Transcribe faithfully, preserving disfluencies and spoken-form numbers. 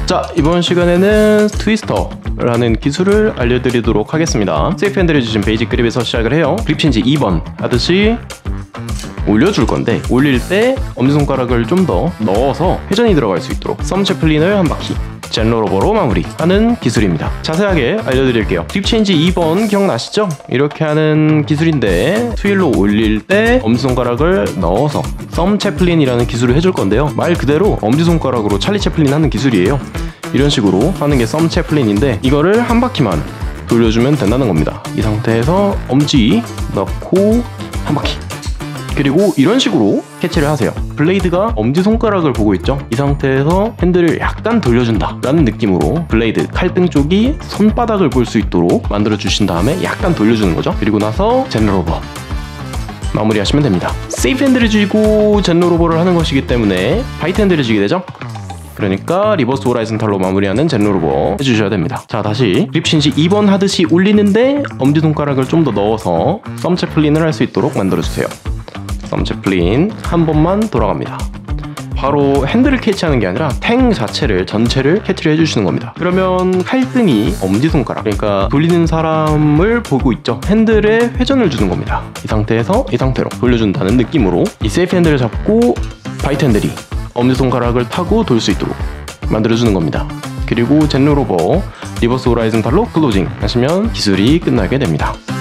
자, 이번 시간에는 트위스터라는 기술을 알려드리도록 하겠습니다. 세이프 핸들을 주신 베이직 그립에서 시작을 해요. 그립 체인지 이 번 하듯이 올려줄 건데, 올릴 때 엄지손가락을 좀 더 넣어서 회전이 들어갈 수 있도록 썸 채플린을 한 바퀴 젠로로버로 마무리하는 기술입니다. 자세하게 알려드릴게요. 그립 체인지 이 번 기억나시죠? 이렇게 하는 기술인데, 트윌로 올릴 때 엄지손가락을 넣어서 썸 채플린이라는 기술을 해줄 건데요. 말 그대로 엄지손가락으로 찰리 채플린 하는 기술이에요. 이런 식으로 하는 게 썸 채플린인데, 이거를 한 바퀴만 돌려주면 된다는 겁니다. 이 상태에서 엄지 넣고 한 바퀴, 그리고 이런 식으로 캐치를 하세요. 블레이드가 엄지손가락을 보고 있죠? 이 상태에서 핸들을 약간 돌려준다 라는 느낌으로 블레이드, 칼등 쪽이 손바닥을 볼 수 있도록 만들어 주신 다음에 약간 돌려주는 거죠. 그리고 나서 젠로로버 마무리 하시면 됩니다. 세이프 핸들을 쥐고 젠로로버를 하는 것이기 때문에 바이트 핸들을 쥐게 되죠. 그러니까 리버스 호라이즌탈로 마무리하는 젠로로버 해주셔야 됩니다. 자, 다시 그립 체인지 이 번 하듯이 올리는데 엄지손가락을 좀 더 넣어서 썸 채플린을 할 수 있도록 만들어주세요. 썸 채플린 한 번만 돌아갑니다. 바로 핸들을 캐치하는 게 아니라 탱 자체를, 전체를 캐치를 해주시는 겁니다. 그러면 칼등이 엄지손가락, 그러니까 돌리는 사람을 보고 있죠. 핸들에 회전을 주는 겁니다. 이 상태에서 이 상태로 돌려준다는 느낌으로 이 세이프 핸들을 잡고 바이트 핸들이 엄지손가락을 타고 돌 수 있도록 만들어주는 겁니다. 그리고 젠로로버 리버스 호라이즌탈로 클로징 하시면 기술이 끝나게 됩니다.